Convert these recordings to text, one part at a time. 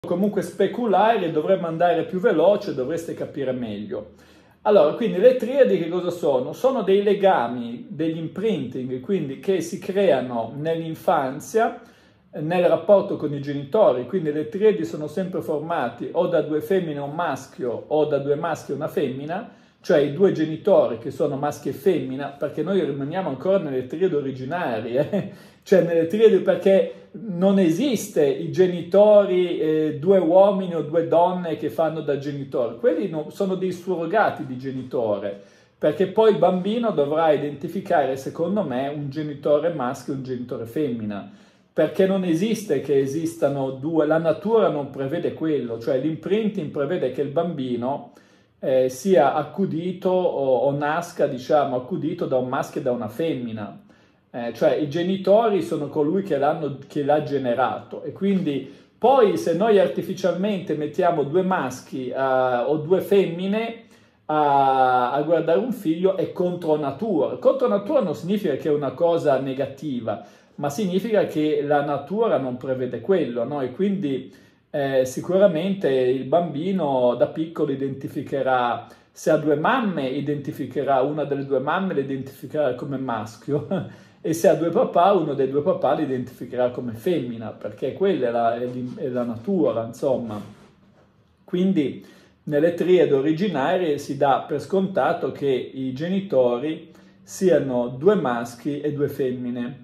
comunque speculare, dovremmo andare più veloce, dovreste capire meglio. Allora, quindi le triadi che cosa sono? Sono dei legami, degli imprinting, quindi che si creano nell'infanzia, nel rapporto con i genitori, quindi le triadi sono sempre formati o da due femmine e un maschio o da due maschi e una femmina, cioè i due genitori che sono maschi e femmina, perché noi rimaniamo ancora nelle triadi originarie, cioè nelle triadi perché non esiste i genitori, due uomini o due donne che fanno da genitori, quelli sono dei surrogati di genitore, perché poi il bambino dovrà identificare, secondo me, un genitore maschio e un genitore femmina, perché non esiste che esistano due, la natura non prevede quello, cioè l'imprinting prevede che il bambino sia accudito o nasca, diciamo, accudito da un maschio e da una femmina. Cioè i genitori sono colui che l'ha generato e quindi poi se noi artificialmente mettiamo due maschi o due femmine a guardare un figlio è contro natura. Contro natura non significa che è una cosa negativa, ma significa che la natura non prevede quello, no? E quindi sicuramente il bambino da piccolo identificherà, se ha due mamme, identificherà una delle due mamme, le identificherà come maschio, e se ha due papà, uno dei due papà li identificherà come femmina, perché quella è la natura, insomma. Quindi nelle triadi originarie si dà per scontato che i genitori siano due maschi e due femmine.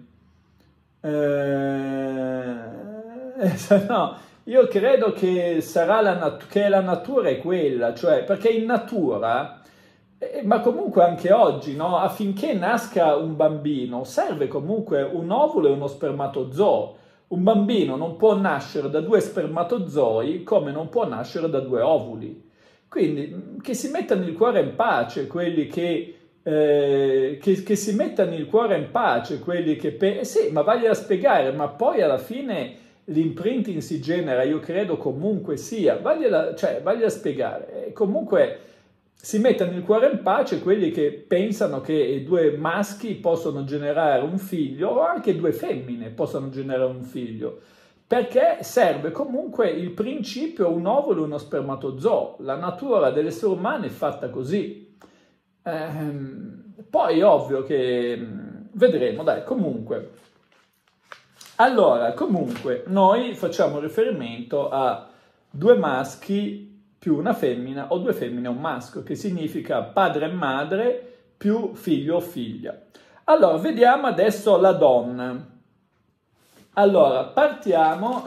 No, io credo che sarà che la natura è quella, cioè perché in natura, ma comunque anche oggi, no? Affinché nasca un bambino serve comunque un ovulo e uno spermatozoo. Un bambino non può nascere da due spermatozoi come non può nascere da due ovuli. Quindi che si mettano il cuore in pace quelli che si mettano il cuore in pace, quelli che... sì, ma vagliela spiegare, ma poi alla fine l'imprinting si genera, io credo comunque sia, vagliela spiegare. Comunque si mettano il cuore in pace quelli che pensano che due maschi possono generare un figlio o anche due femmine possono generare un figlio. Perché serve comunque il principio un ovulo e uno spermatozoo. La natura dell'essere umano è fatta così. Poi ovvio che vedremo, dai, comunque. Allora, comunque, noi facciamo riferimento a due maschi più una femmina o due femmine e un maschio, che significa padre e madre più figlio o figlia. Allora, vediamo adesso la donna. Allora, partiamo,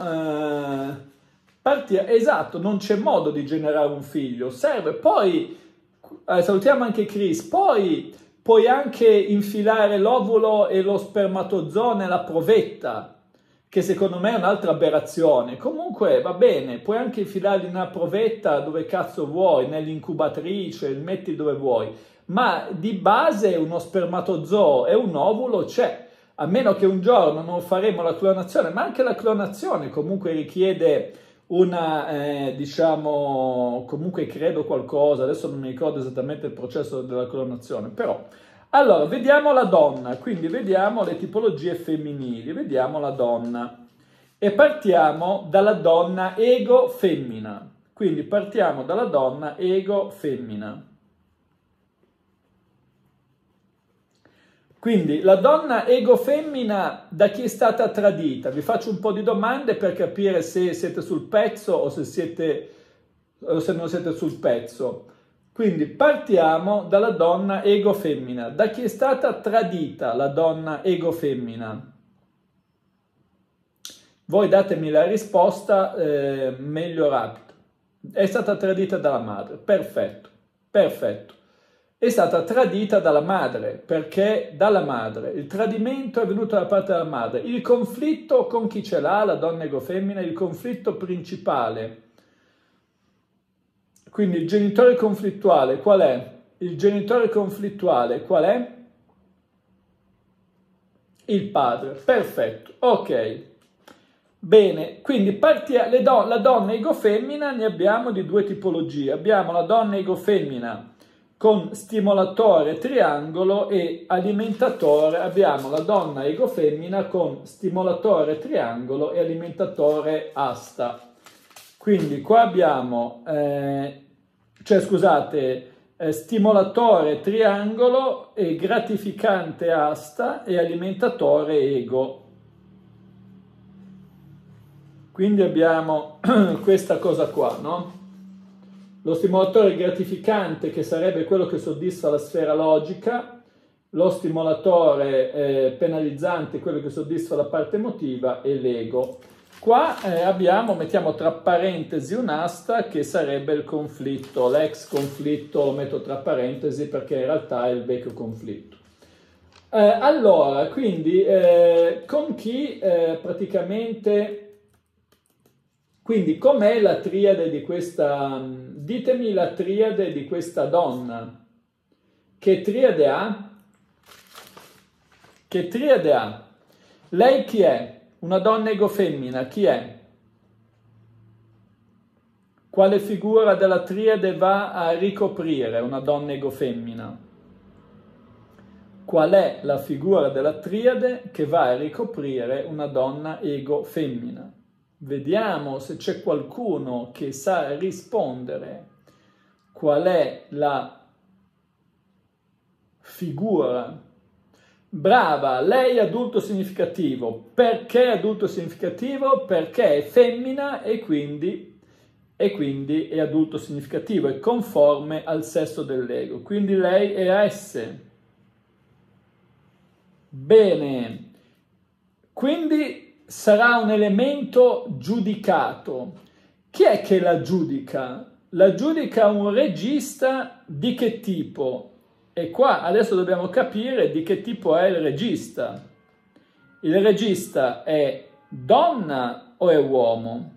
esatto, non c'è modo di generare un figlio, serve poi... salutiamo anche Chris, poi puoi anche infilare l'ovulo e lo spermatozoo nella provetta, che secondo me è un'altra aberrazione. Comunque va bene, puoi anche infilarli nella provetta dove cazzo vuoi, nell'incubatrice, metti dove vuoi, ma di base uno spermatozoo e un ovulo c'è, a meno che un giorno non faremo la clonazione, ma anche la clonazione comunque richiede diciamo, comunque credo qualcosa, adesso non mi ricordo esattamente il processo della clonazione, però, allora, vediamo la donna, quindi vediamo le tipologie femminili, vediamo la donna, e partiamo dalla donna ego femmina, quindi partiamo dalla donna ego femmina. Quindi la donna ego femmina da chi è stata tradita? Vi faccio un po' di domande per capire se siete sul pezzo o se non siete sul pezzo. Quindi partiamo dalla donna ego femmina. Da chi è stata tradita la donna ego femmina? Voi datemi la risposta meglio rapida. È stata tradita dalla madre. Perfetto, perfetto. È stata tradita dalla madre, perché dalla madre, il tradimento è venuto da parte della madre. Il conflitto con chi ce l'ha, la donna ego femmina, il conflitto principale. Quindi il genitore conflittuale qual è? Il genitore conflittuale qual è? Il padre, perfetto, ok. Bene, quindi la donna ego femmina ne abbiamo di due tipologie. Abbiamo la donna ego femmina con stimolatore triangolo e alimentatore. Abbiamo la donna ego femmina con stimolatore triangolo e alimentatore asta. Quindi qua abbiamo, stimolatore triangolo e gratificante asta e alimentatore ego. Quindi abbiamo questa cosa qua, no? Lo stimolatore gratificante, che sarebbe quello che soddisfa la sfera logica, lo stimolatore penalizzante, quello che soddisfa la parte emotiva, e l'ego. Qua mettiamo tra parentesi un'asta che sarebbe il conflitto, l'ex conflitto lo metto tra parentesi perché in realtà è il vecchio conflitto. Allora, quindi con chi praticamente... Quindi com'è la triade di questa... Ditemi la triade di questa donna. Che triade ha? Che triade ha? Lei chi è? Una donna ego femmina, chi è? Quale figura della triade va a ricoprire una donna ego femmina? Qual è la figura della triade che va a ricoprire una donna ego femmina? Vediamo se c'è qualcuno che sa rispondere. Qual è la figura? Brava, lei è adulto significativo. Perché adulto significativo? Perché è femmina e quindi è adulto significativo, è conforme al sesso dell'ego. Quindi lei è AS. Bene. Quindi sarà un elemento giudicato. Chi è che la giudica? La giudica un regista di che tipo? E qua adesso dobbiamo capire di che tipo è il regista. Il regista è donna o è uomo?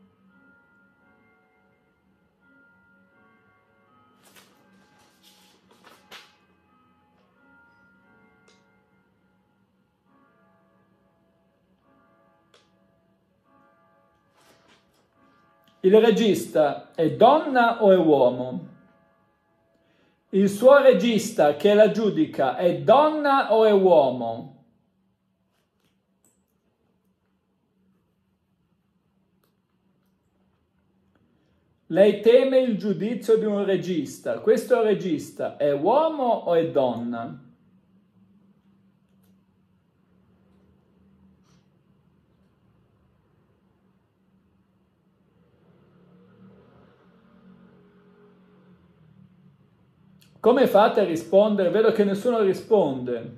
Il regista è donna o è uomo? Il suo regista che la giudica è donna o è uomo? Lei teme il giudizio di un regista. Questo regista è uomo o è donna? Come fate a rispondere? Vedo che nessuno risponde.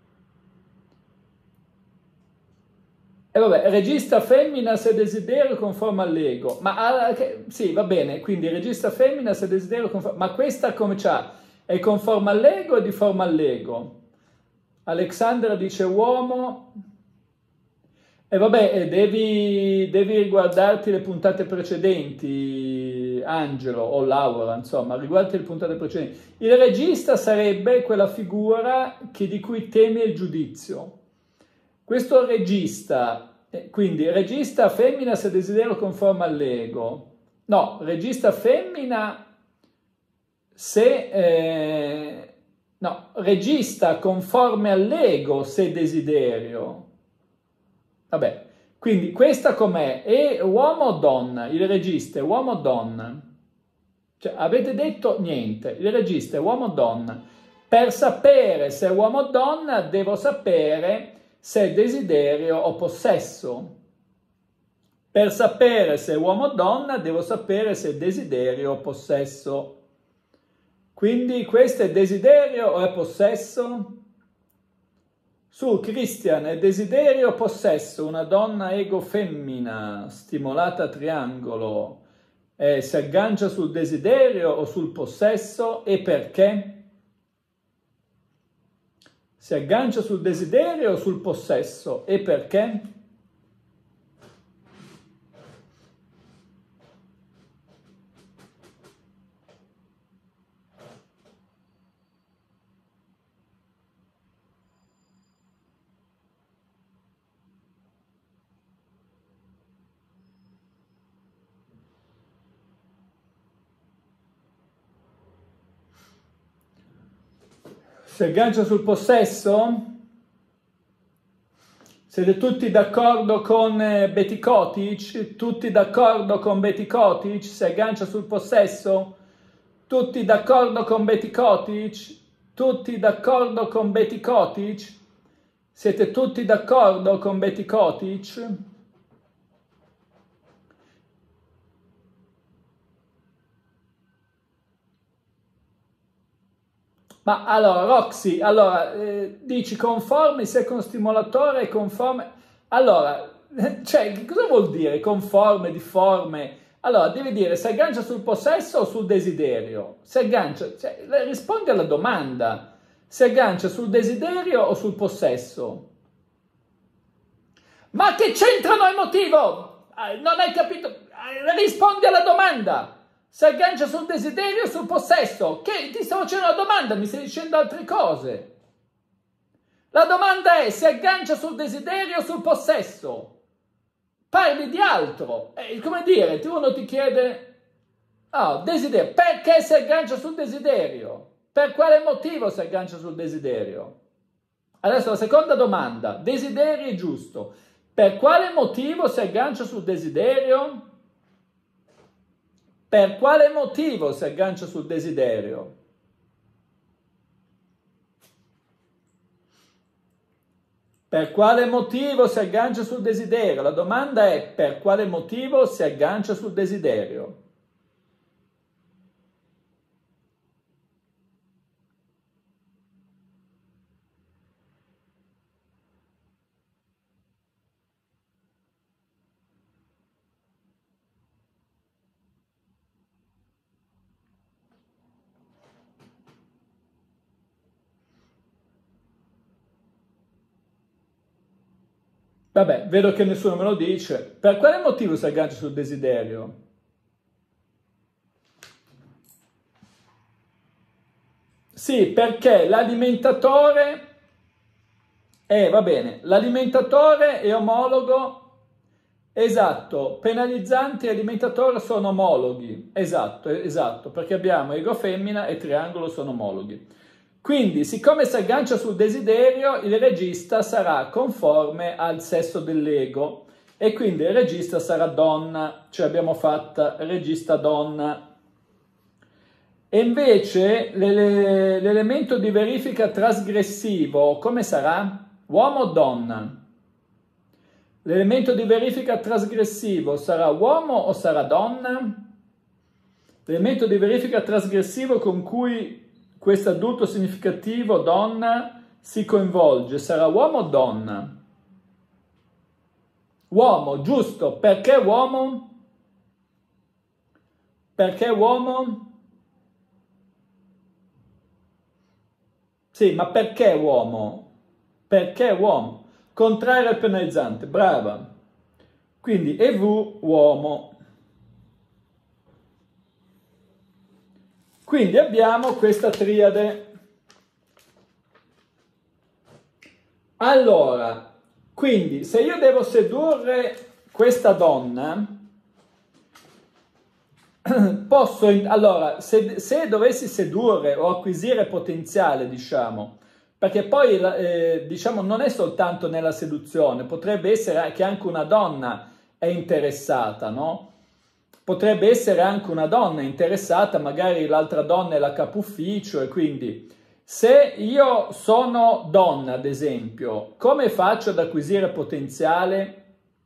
E vabbè, regista femmina se desiderio conforme all'ego. Ma sì, va bene, quindi regista femmina se desiderio conforme... Ma questa come c'ha? È conforme all'ego o di forma all'ego? Alexandra dice uomo... E vabbè, devi riguardarti le puntate precedenti, Angelo o Laura, insomma, riguardati le puntate precedenti. Il regista sarebbe quella figura di cui temi il giudizio. Questo regista, quindi regista femmina se desiderio conforme all'ego. No, regista femmina se... no, regista conforme all'ego se desiderio. Vabbè, quindi questa com'è? È uomo o donna? Il regista è uomo o donna? Cioè, avete detto niente, il regista è uomo o donna? Per sapere se è uomo o donna devo sapere se è desiderio o possesso. Per sapere se è uomo o donna devo sapere se è desiderio o possesso. Quindi questo è desiderio o è possesso? Su, Christian, è desiderio o possesso? Una donna ego femmina, stimolata a triangolo, si aggancia sul desiderio o sul possesso e perché? Si aggancia sul desiderio o sul possesso e perché? Si aggancia sul possesso? Siete tutti d'accordo con Betty Kotić? Tutti d'accordo con Betty Kotić? Si aggancia sul possesso? Tutti d'accordo con Betty Kotić? Tutti d'accordo con Betty Kotić? Siete tutti d'accordo con Betty Kotić? Ma allora, Roxy, allora, dici conforme, se con stimolatore è conforme... Allora, cioè, cosa vuol dire conforme, difforme? Allora, devi dire si aggancia sul possesso o sul desiderio? Si aggancia, cioè, rispondi alla domanda. Si aggancia sul desiderio o sul possesso? Ma che c'entrano il motivo? Non hai capito? Rispondi alla domanda. Si aggancia sul desiderio o sul possesso? Che ti sto facendo una domanda, mi stai dicendo altre cose. La domanda è: si aggancia sul desiderio o sul possesso? Parli di altro. Come dire, uno ti chiede, oh, desiderio, perché si aggancia sul desiderio? Per quale motivo si aggancia sul desiderio? Adesso la seconda domanda, desiderio è giusto. Per quale motivo si aggancia sul desiderio? Per quale motivo si aggancia sul desiderio? Per quale motivo si aggancia sul desiderio? La domanda è: per quale motivo si aggancia sul desiderio? Vabbè, vedo che nessuno me lo dice. Per quale motivo si aggancia sul desiderio? Sì, perché l'alimentatore va bene, l'alimentatore è omologo, esatto, penalizzanti e alimentatore sono omologhi, esatto, perché abbiamo ego femmina e triangolo sono omologhi. Quindi, siccome si aggancia sul desiderio, il regista sarà conforme al sesso dell'ego e quindi il regista sarà donna, cioè abbiamo fatta regista donna. E invece l'elemento di verifica trasgressivo come sarà? Uomo o donna? L'elemento di verifica trasgressivo sarà uomo o sarà donna? L'elemento di verifica trasgressivo con cui questo adulto significativo, donna, si coinvolge sarà uomo o donna? Uomo, giusto. Perché uomo? Perché uomo? Sì, ma perché uomo? Perché uomo? Contrario al penalizzante, brava. Quindi EV, uomo. Quindi abbiamo questa triade. Allora, quindi se io devo sedurre questa donna, posso, allora, se dovessi sedurre o acquisire potenziale, diciamo, perché poi, diciamo, non è soltanto nella seduzione, potrebbe essere che anche una donna è interessata, no? Potrebbe essere anche una donna interessata, magari l'altra donna è la capo ufficio e quindi se io sono donna, ad esempio, come faccio ad acquisire potenziale?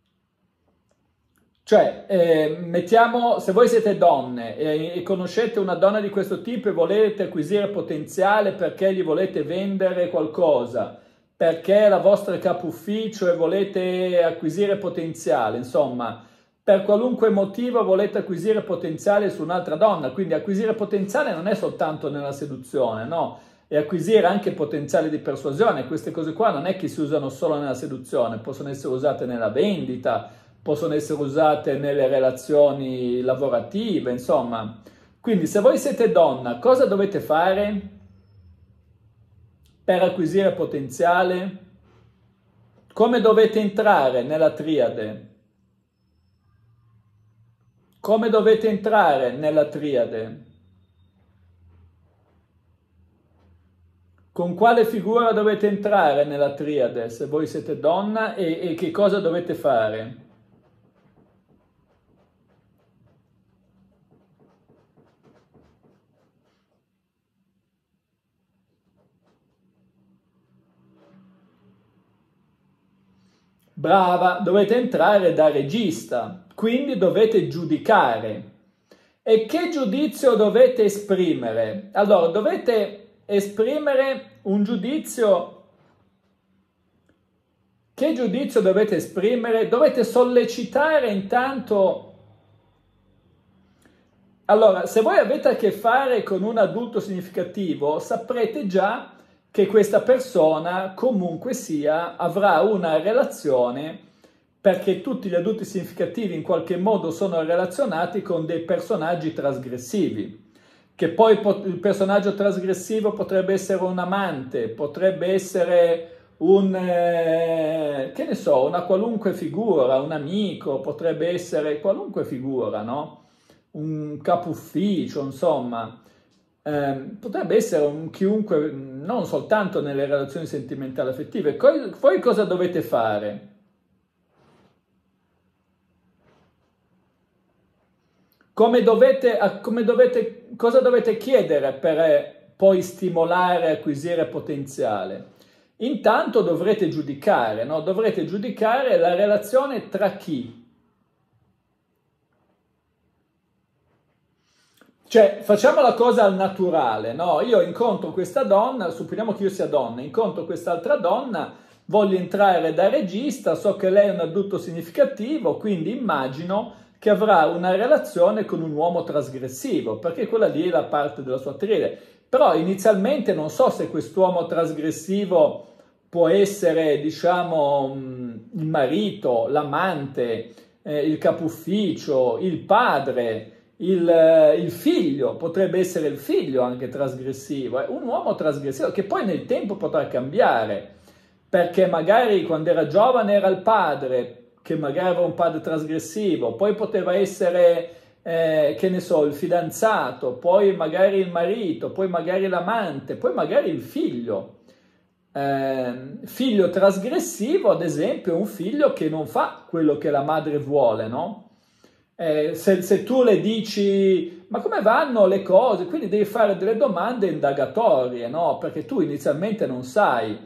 Cioè, mettiamo, se voi siete donne e conoscete una donna di questo tipo e volete acquisire potenziale perché gli volete vendere qualcosa, perché è la vostra capo ufficio e volete acquisire potenziale, insomma, per qualunque motivo volete acquisire potenziale su un'altra donna, quindi acquisire potenziale non è soltanto nella seduzione, no? E acquisire anche potenziale di persuasione, queste cose qua non è che si usano solo nella seduzione, possono essere usate nella vendita, possono essere usate nelle relazioni lavorative, insomma. Quindi se voi siete donna, cosa dovete fare per acquisire potenziale? Come dovete entrare nella triade? Come dovete entrare nella triade? con quale figura dovete entrare nella triade se voi siete donna e che cosa dovete fare? Brava, dovete entrare da regista, quindi dovete giudicare. E che giudizio dovete esprimere? Allora, dovete esprimere un giudizio. Che giudizio dovete esprimere? Dovete sollecitare intanto. Allora, se voi avete a che fare con un adulto significativo, saprete già che questa persona comunque sia avrà una relazione, perché tutti gli adulti significativi in qualche modo sono relazionati con dei personaggi trasgressivi, che poi il personaggio trasgressivo potrebbe essere un amante, potrebbe essere che ne so, una qualunque figura, un amico, potrebbe essere qualunque figura, no? Un capo ufficio, insomma. Potrebbe essere un chiunque, non soltanto nelle relazioni sentimentali affettive. Poi cosa dovete fare? Cosa dovete chiedere per poi stimolare e acquisire potenziale? Intanto dovrete giudicare, no? Dovrete giudicare la relazione tra chi? Cioè, facciamo la cosa al naturale, no? Io incontro questa donna, supponiamo che io sia donna, incontro quest'altra donna, voglio entrare da regista, so che lei è un adulto significativo, quindi immagino che avrà una relazione con un uomo trasgressivo, perché quella lì è la parte della sua triade. Però inizialmente non so se quest'uomo trasgressivo può essere, diciamo, il marito, l'amante, il capo ufficio, il padre, il figlio, potrebbe essere il figlio anche trasgressivo, un uomo trasgressivo che poi nel tempo potrà cambiare, perché magari quando era giovane era il padre, che magari aveva un padre trasgressivo, poi poteva essere, che ne so, il fidanzato, poi magari il marito, poi magari l'amante, poi magari il figlio. Figlio trasgressivo, ad esempio, è un figlio che non fa quello che la madre vuole, no? Se tu le dici, ma come vanno le cose? Quindi devi fare delle domande indagatorie, no? Perché tu inizialmente non sai.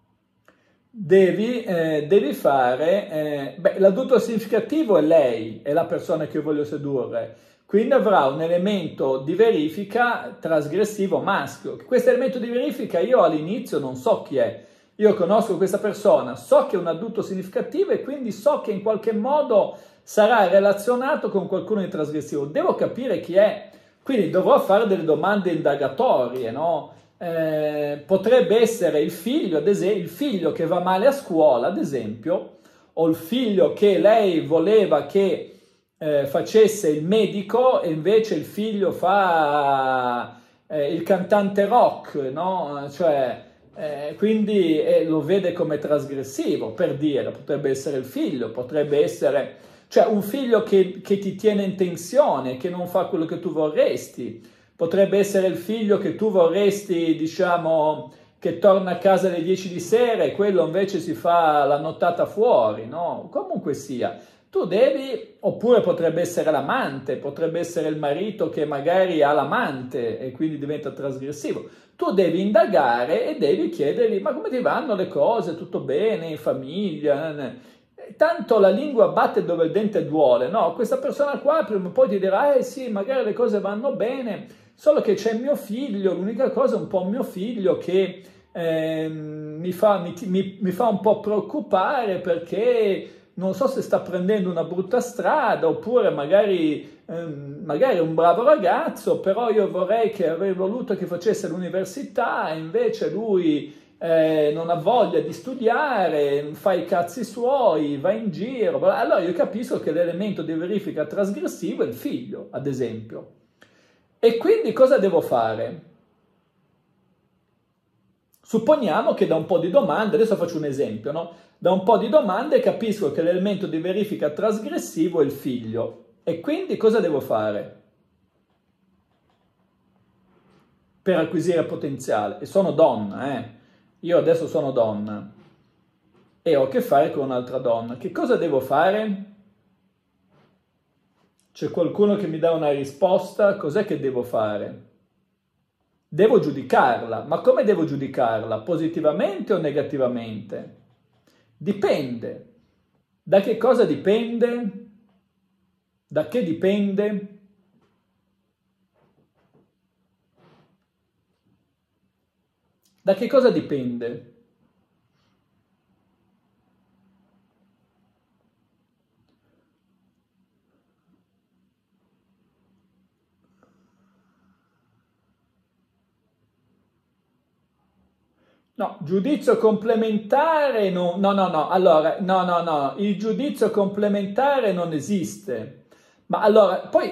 Devi fare, l'adulto significativo è lei, è la persona che io voglio sedurre, quindi avrà un elemento di verifica trasgressivo maschio. Questo elemento di verifica io all'inizio non so chi è, io conosco questa persona, so che è un adulto significativo e quindi so che in qualche modo sarà relazionato con qualcuno di trasgressivo, devo capire chi è, quindi dovrò fare delle domande indagatorie, no? Potrebbe essere il figlio, ad esempio, il figlio che va male a scuola, ad esempio, o il figlio che lei voleva che facesse il medico e invece il figlio fa il cantante rock, no? Cioè, quindi lo vede come trasgressivo, per dire, potrebbe essere il figlio, potrebbe essere, cioè un figlio che ti tiene in tensione, che non fa quello che tu vorresti. Potrebbe essere il figlio che tu vorresti, diciamo, che torna a casa alle 10 di sera e quello invece si fa la nottata fuori, no? Comunque sia, tu devi, oppure potrebbe essere l'amante, potrebbe essere il marito che magari ha l'amante e quindi diventa trasgressivo. Tu devi indagare e devi chiedergli, ma come ti vanno le cose? Tutto bene, in famiglia? Tanto la lingua batte dove il dente duole, no? Questa persona qua prima o poi ti dirà, sì, magari le cose vanno bene, solo che c'è mio figlio, l'unica cosa è un po' mio figlio che mi fa un po' preoccupare perché non so se sta prendendo una brutta strada oppure magari è un bravo ragazzo, però io avrei voluto che facesse l'università e invece lui non ha voglia di studiare, fa i cazzi suoi, va in giro. Allora io capisco che l'elemento di verifica trasgressivo è il figlio, ad esempio. E quindi cosa devo fare? Supponiamo che da un po' di domande, adesso faccio un esempio, no? Da un po' di domande capisco che l'elemento di verifica trasgressivo è il figlio. E quindi cosa devo fare? per acquisire potenziale. E sono donna, Io adesso sono donna e ho a che fare con un'altra donna. Che cosa devo fare? C'è qualcuno che mi dà una risposta? Cos'è che devo fare? Devo giudicarla, ma come devo giudicarla? Positivamente o negativamente? Dipende. Da che cosa dipende? Da che dipende? Da che cosa dipende? No, giudizio complementare no, allora, no, il giudizio complementare non esiste. Ma allora, poi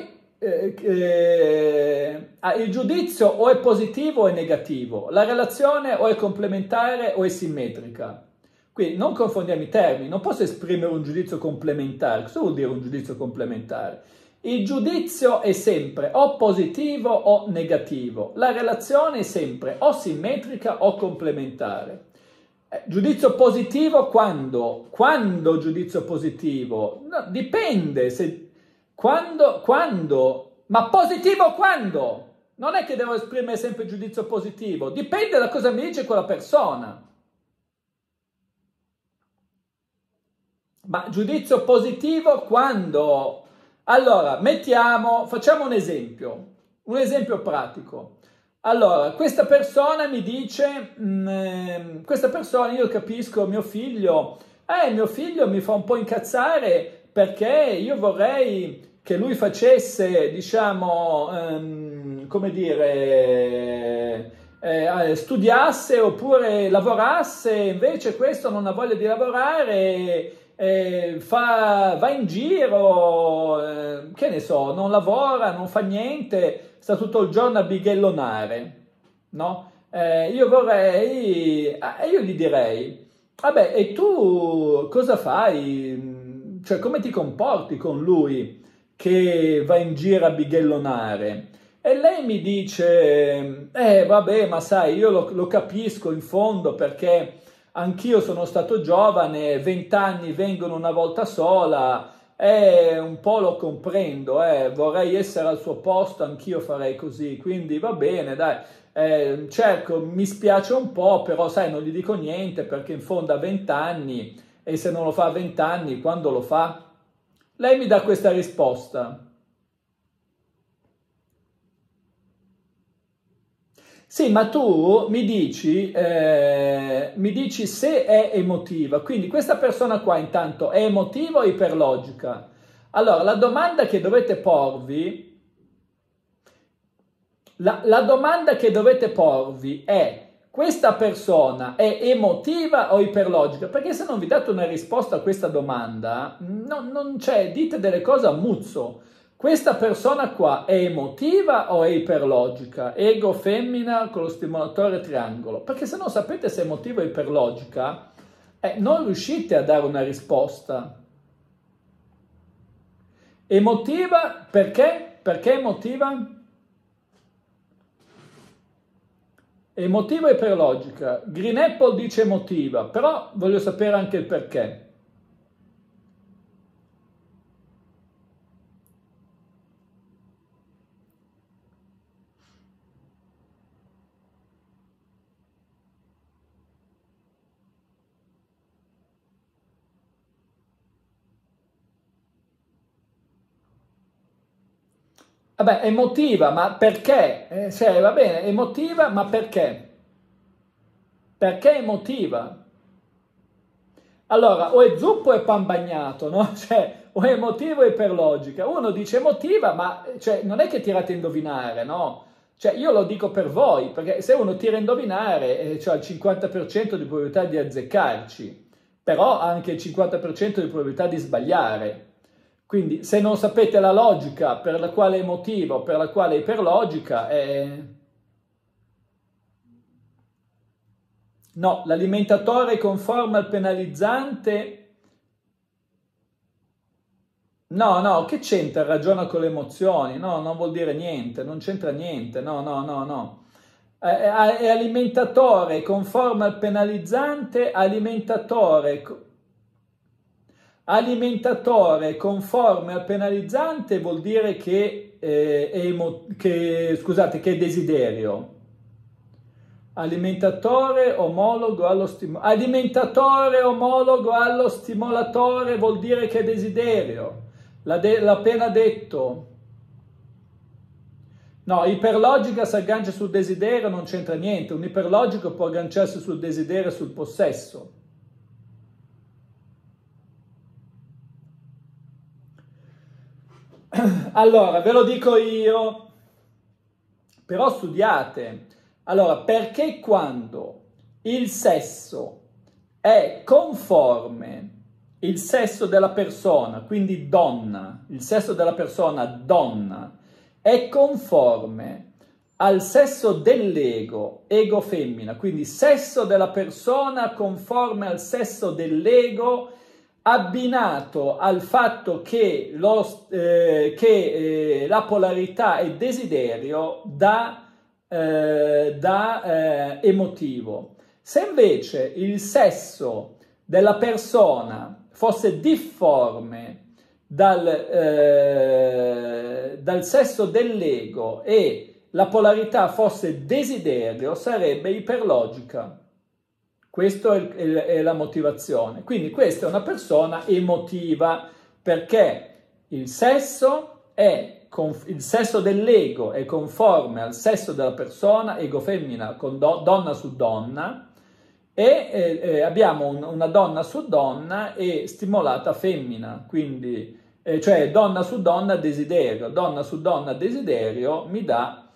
il giudizio o è positivo o è negativo, la relazione o è complementare o è simmetrica. Quindi non confondiamo i termini, non posso esprimere un giudizio complementare. Cosa vuol dire un giudizio complementare? Il giudizio è sempre o positivo o negativo, la relazione è sempre o simmetrica o complementare. Giudizio positivo quando? Quando giudizio positivo? No, dipende, quando? Ma positivo quando? Non è che devo esprimere sempre giudizio positivo, dipende da cosa mi dice quella persona. Ma giudizio positivo quando? Allora, facciamo un esempio pratico. Allora, questa persona mi dice, questa persona, io capisco, mio figlio mi fa un po' incazzare perché io vorrei che lui facesse, diciamo, come dire, studiasse oppure lavorasse, invece questo non ha voglia di lavorare, va in giro, che ne so, non lavora, non fa niente, sta tutto il giorno a bighellonare, no? Io gli direi, vabbè, e tu cosa fai? Cioè, come ti comporti con lui che va in giro a bighellonare? E lei mi dice, vabbè, ma sai, io lo capisco in fondo perché anch'io sono stato giovane, 20 anni vengono una volta sola, un po' lo comprendo, vorrei essere al suo posto, anch'io farei così, quindi va bene, dai, certo, mi spiace un po', però sai, non gli dico niente perché in fondo ha 20 anni e se non lo fa a 20 anni, quando lo fa? Lei mi dà questa risposta. Sì, ma tu mi dici se è emotiva, quindi questa persona qua intanto è emotiva o iperlogica? Allora, la domanda che dovete porvi, la domanda che dovete porvi è: questa persona è emotiva o iperlogica? Perché se non vi date una risposta a questa domanda, non c'è, dite delle cose a muzzo. Questa persona qua è emotiva o è iperlogica? Ego femmina con lo stimolatore triangolo. Perché se non sapete se è emotiva o iperlogica, non riuscite a dare una risposta. Emotiva perché? Perché emotiva? Emotiva e iperlogica. Green Apple dice emotiva, però voglio sapere anche il perché. Vabbè, emotiva, ma perché? Cioè, va bene, emotiva, ma perché? Perché emotiva? Allora, o è zuppo o è pan bagnato, no? Cioè, o è emotivo o iperlogica. Uno dice emotiva, ma cioè, non è che tirate a indovinare, no? Cioè, io lo dico per voi, perché se uno tira a indovinare, c'ha il 50% di probabilità di azzeccarci, però ha anche il 50% di probabilità di sbagliare. Quindi, se non sapete la logica per la quale è emotiva o per la quale è iperlogica, no, l'alimentatore conforme al penalizzante. No, che c'entra? Ragiona con le emozioni. No, non vuol dire niente, non c'entra niente. No. è alimentatore conforme al penalizzante, alimentatore conforme al penalizzante vuol dire che è desiderio. Alimentatore omologo allo stimolatore vuol dire che è desiderio. L'ha appena detto. No, iperlogica si aggancia sul desiderio, non c'entra niente. Un iperlogico può agganciarsi sul desiderio e sul possesso. Allora, ve lo dico io, però studiate. Allora, perché quando il sesso è conforme, il sesso della persona, quindi donna, il sesso della persona donna, è conforme al sesso dell'ego, ego femmina, quindi sesso della persona conforme al sesso dell'ego, abbinato al fatto che la polarità è desiderio da emotivo. Se invece il sesso della persona fosse difforme dal sesso dell'ego e la polarità fosse desiderio, sarebbe iperlogica. Questa è la motivazione. Quindi questa è una persona emotiva, perché il sesso dell'ego è conforme al sesso della persona, ego femmina con donna su donna, e abbiamo una donna su donna e stimolata femmina, quindi cioè donna su donna desiderio mi dà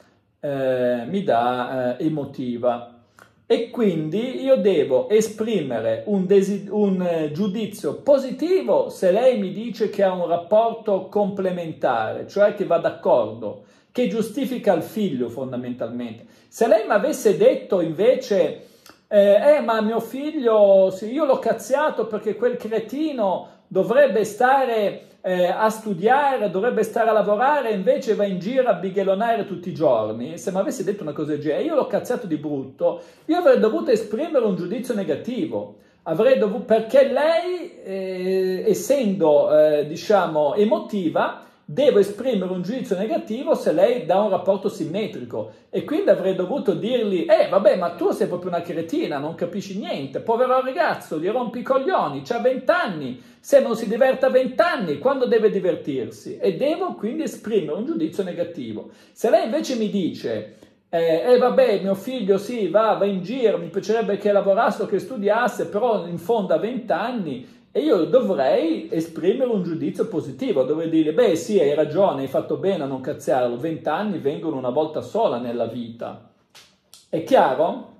emotiva. E quindi io devo esprimere un giudizio positivo se lei mi dice che ha un rapporto complementare, cioè che va d'accordo, che giustifica il figlio fondamentalmente. Se lei mi avesse detto invece, ma mio figlio, sì, io l'ho cazziato perché quel cretino dovrebbe stare a studiare, dovrebbe stare a lavorare, invece va in giro a bighelonare tutti i giorni. Se mi avessi detto una cosa del genere, io l'ho cazziato di brutto, io avrei dovuto esprimere un giudizio negativo, perché lei, essendo diciamo emotiva, devo esprimere un giudizio negativo se lei dà un rapporto simmetrico, e quindi avrei dovuto dirgli, vabbè, ma tu sei proprio una cretina, non capisci niente, povero ragazzo, gli rompi i coglioni, c'ha 20 anni, se non si diverte a 20 anni, quando deve divertirsi? E devo quindi esprimere un giudizio negativo. Se lei invece mi dice, vabbè, mio figlio sì, va in giro, mi piacerebbe che lavorasse o che studiasse, però in fondo a 20 anni, e io dovrei esprimere un giudizio positivo, dovrei dire, beh sì, hai ragione, hai fatto bene a non cazziarlo, 20 anni vengono una volta sola nella vita. È chiaro?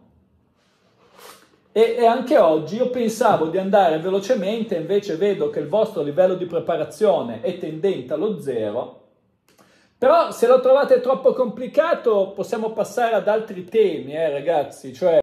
E anche oggi io pensavo di andare velocemente, invece vedo che il vostro livello di preparazione è tendente allo 0, però se lo trovate troppo complicato possiamo passare ad altri temi, ragazzi, cioè